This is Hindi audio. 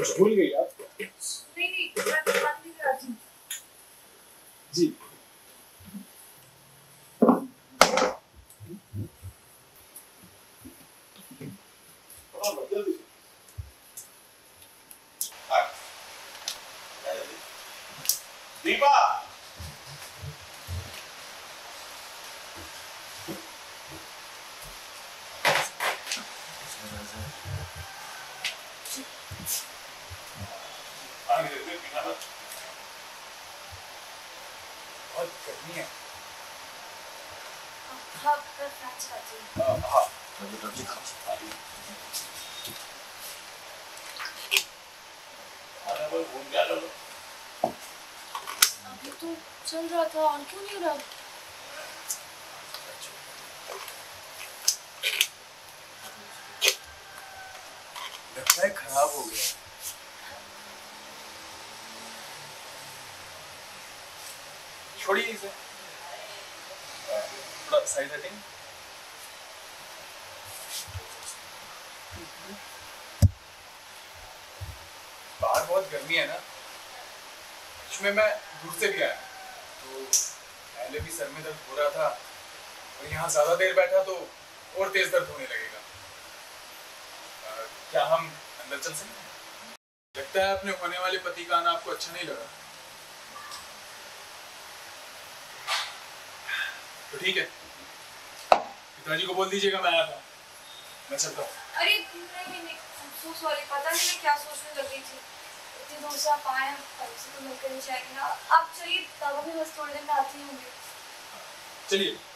कुछ भूल गई आप? नहीं नहीं, मैं बात नहीं कर रही जी। दीपा बहुत गर्मी है। हाँ, मैं फ्रेंच खाती हूँ। हाँ। अभी तो चल रहा था और क्यों नहीं रहा? लगता है खराब हो गया। छोड़िए इसे। थोड़ा साइड हटेंगे। बाहर बहुत गर्मी है ना, इसमें मैं दूर से भी आया तो पहले भी सर में दर्द हो रहा था और यहाँ ज्यादा देर बैठा तो और तेज दर्द होने लगेगा। क्या हम अंदर चल सकते हैं? लगता है अपने होने वाले पति का आना आपको अच्छा नहीं लगा। तो ठीक है, पिताजी को बोल दीजिएगा मैं आया था। मैं चलता हूँ। अरे नहीं नहीं, so sorry, पता नहीं मैं क्या सोचने लगी थी। इतनी दूर से आप आए हैं, हमसे तो मिलकर नहीं जाएंगे ना। आप चलिए, बाबा भी बस थोड़ी देर में आती होंगे। चलिए।